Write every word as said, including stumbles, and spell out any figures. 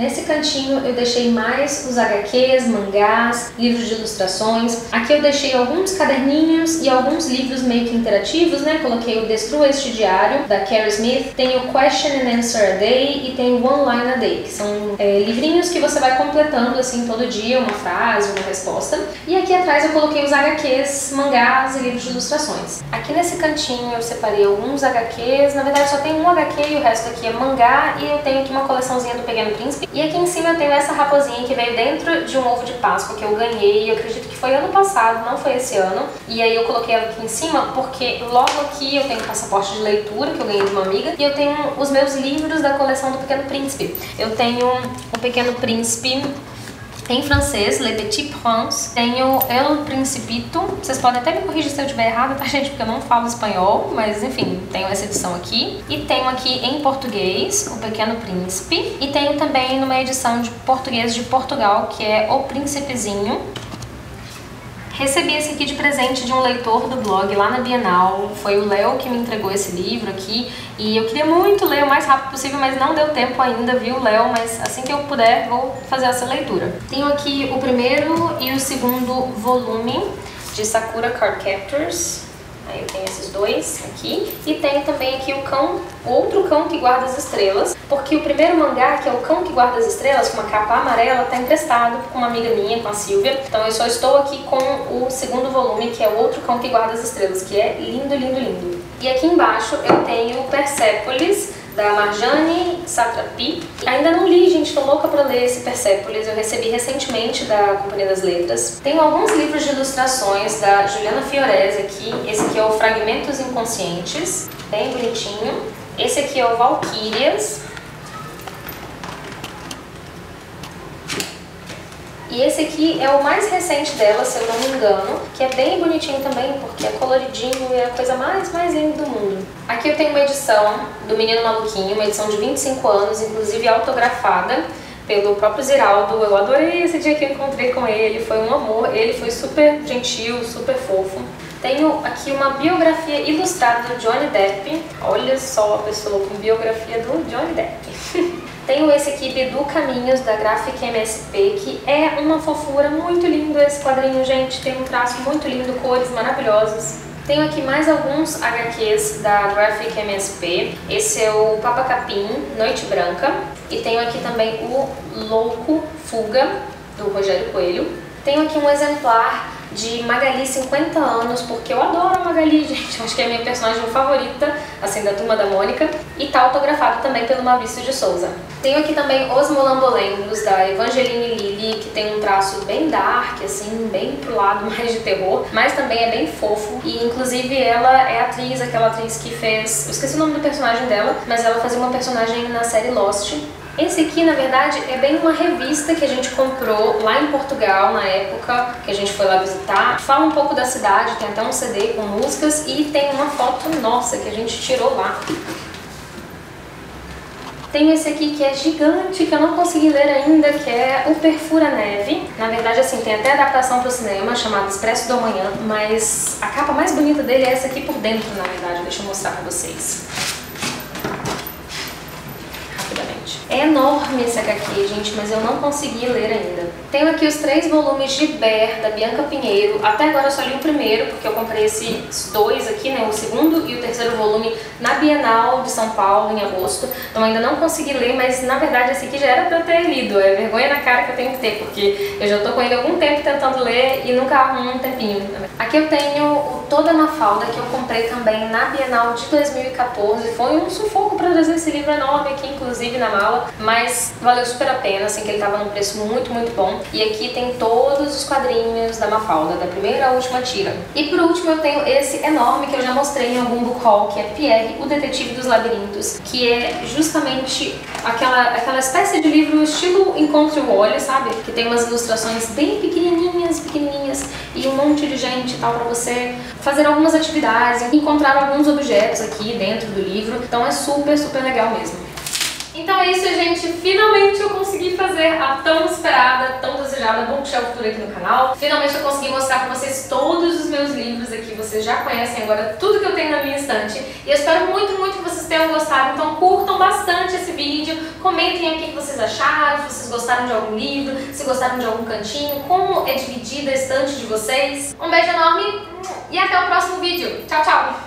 Nesse cantinho eu deixei mais os agá quês, mangás, livros de ilustrações. Aqui eu deixei alguns caderninhos e alguns livros meio que interativos, né? Coloquei o Destrua Este Diário, da Carrie Smith, tem o Question and Answer a Day e tem o One Line a Day, que são é, livrinhos que você vai completando assim todo dia, uma frase, uma resposta. E aqui atrás eu coloquei os agá quês, mangás e livros de ilustrações. Aqui nesse cantinho eu separei alguns agá quês, na verdade só tem um agá quê e o resto aqui é mangá, e eu tenho aqui uma coleçãozinha do Pequeno Príncipe. E aqui em cima eu tenho essa raposinha que veio dentro de um ovo de Páscoa que eu ganhei, eu acredito que foi ano passado, não foi esse ano. E aí eu coloquei ela aqui em cima porque logo aqui eu tenho o passaporte de leitura que eu ganhei de uma amiga e eu tenho os meus livros da coleção do Pequeno Príncipe. Eu tenho o Pequeno Príncipe em francês, Le Petit Prince, tenho El Principito, vocês podem até me corrigir se eu estiver errada, tá gente, porque eu não falo espanhol, mas enfim, tenho essa edição aqui. E tenho aqui em português, O Pequeno Príncipe, e tenho também numa edição de português de Portugal, que é O Príncipezinho. Recebi esse aqui de presente de um leitor do blog lá na Bienal, foi o Léo que me entregou esse livro aqui e eu queria muito ler o mais rápido possível, mas não deu tempo ainda, viu, Léo? Mas assim que eu puder, vou fazer essa leitura. Tenho aqui o primeiro e o segundo volume de Sakura Card Captors. Aí eu tenho esses dois aqui. E tenho também aqui o cão, o outro cão que guarda as estrelas. Porque o primeiro mangá, que é o Cão que Guarda as Estrelas, com uma capa amarela, tá emprestado com uma amiga minha, com a Silvia. Então eu só estou aqui com o segundo volume, que é o outro Cão que Guarda as Estrelas, que é lindo, lindo, lindo. E aqui embaixo eu tenho Persépolis, da Marjane Satrapi. Ainda não li, gente, tô louca pra ler esse Persépolis, eu recebi recentemente da Companhia das Letras. Tenho alguns livros de ilustrações da Juliana Fiorese aqui. Esse aqui é o Fragmentos Inconscientes, bem bonitinho. Esse aqui é o Valquírias. E esse aqui é o mais recente dela, se eu não me engano, que é bem bonitinho também, porque é coloridinho e é a coisa mais, mais linda do mundo. Aqui eu tenho uma edição do Menino Maluquinho, uma edição de vinte e cinco anos, inclusive autografada pelo próprio Ziraldo. Eu adorei esse dia que eu encontrei com ele, foi um amor, ele foi super gentil, super fofo. Tenho aqui uma biografia ilustrada do Johnny Depp, olha só a pessoa com biografia do Johnny Depp. Tenho esse aqui, Bidu Caminhos, da Graphic M S P, que é uma fofura, muito lindo esse quadrinho, gente, tem um traço muito lindo, cores maravilhosas. Tenho aqui mais alguns agá quês da Graphic M S P, esse é o Papa Capim, Noite Branca, e tenho aqui também o Louco Fuga, do Rogério Coelho. Tenho aqui um exemplar de Magali cinquenta anos, porque eu adoro a Magali, gente, eu acho que é a minha personagem favorita, assim, da Turma da Mônica, e tá autografado também pelo Maurício de Souza. Tenho aqui também Os Molambolengos, da Evangeline Lilly, que tem um traço bem dark, assim, bem pro lado mais de terror, mas também é bem fofo, e inclusive ela é atriz, aquela atriz que fez, eu esqueci o nome do personagem dela, mas ela fazia uma personagem na série Lost. Esse aqui, na verdade, é bem uma revista que a gente comprou lá em Portugal, na época que a gente foi lá visitar. Fala um pouco da cidade, tem até um C D com músicas e tem uma foto nossa que a gente tirou lá. Tenho esse aqui que é gigante, que eu não consegui ler ainda, que é o Perfura Neve. Na verdade, assim, tem até adaptação para o cinema, chamada Expresso do Amanhã, mas a capa mais bonita dele é essa aqui por dentro, na verdade. Deixa eu mostrar para vocês. É enorme esse agá quê, gente, mas eu não consegui ler ainda. Tenho aqui os três volumes de Ber, da Bianca Pinheiro. Até agora eu só li o primeiro, porque eu comprei esses dois aqui, né, o segundo e o terceiro volume, na Bienal de São Paulo, em agosto. Então ainda não consegui ler, mas na verdade esse aqui já era pra eu ter lido. É vergonha na cara que eu tenho que ter, porque eu já tô com ele há algum tempo tentando ler e nunca arrumo um tempinho. Aqui eu tenho o Toda Mafalda, que eu comprei também na Bienal de dois mil e quatorze. Foi um sufoco pra trazer esse livro enorme aqui, inclusive na mala, mas valeu super a pena, assim, que ele tava num preço muito, muito bom. E aqui tem todos os quadrinhos da Mafalda, da primeira à última tira. E por último eu tenho esse enorme que eu já mostrei em algum book haul, que é Pierre, o Detetive dos Labirintos, que é justamente aquela, aquela espécie de livro estilo Encontre o Olho, sabe? Que tem umas ilustrações bem pequenininhas, pequenininhas, e um monte de gente e tal, pra você fazer algumas atividades, encontrar alguns objetos aqui dentro do livro. Então é super, super legal mesmo. Então é isso, gente. Finalmente eu consegui fazer a tão esperada, tão desejada Bookshelf Tour aqui no canal. Finalmente eu consegui mostrar pra vocês todos os meus livros aqui. Vocês já conhecem agora tudo que eu tenho na minha estante. E eu espero muito, muito que vocês tenham gostado. Então curtam bastante esse vídeo. Comentem aí o que vocês acharam, se vocês gostaram de algum livro, se gostaram de algum cantinho, como é dividida a estante de vocês. Um beijo enorme e até o próximo vídeo. Tchau, tchau!